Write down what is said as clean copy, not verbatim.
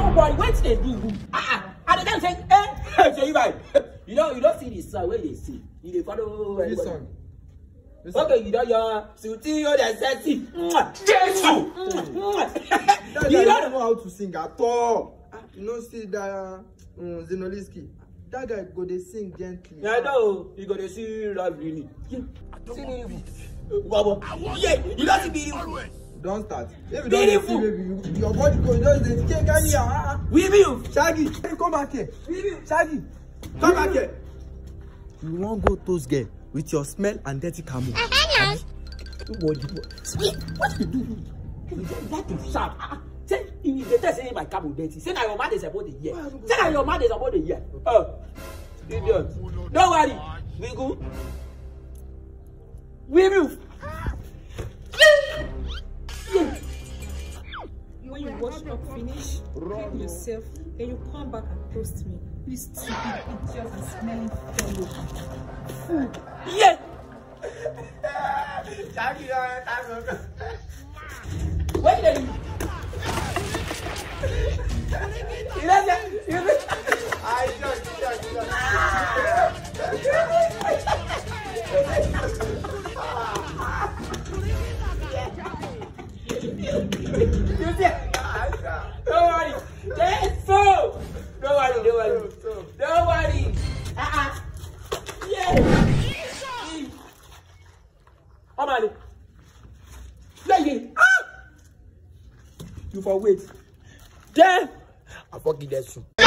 Oh boy, wait they do. And the guy say, eh, say you right. You don't see this song where they see. You dey follow This song. Okay, you know your suiti, you're the sexy. Jesus! You don't know how to sing at all. You know, see that Zenoliski. That guy go they sing gently. Yeah, I know. You go to see love really. See me. Baba. Yeah, you don't see beautiful. Don't start. If you don't see baby, your body goes just the skin can here. We will. Shaggy, come back here. Shaggy, come back here. You won't go toast girl with your smell and dirty camo. What you do? You got to shout. Say, if they tell say my camo dirty, say now your man is about the year. Say now your man is about the year. Idiot. Don't worry. We go. We move. When you wash up, finish, clean yourself, then you come back and toast me. You stupid idiot and smelling fellow. Yes. Wait a minute. Don't worry. Yes, so. Don't worry. Yes. Oh man. You for wait. Then I forget that soon.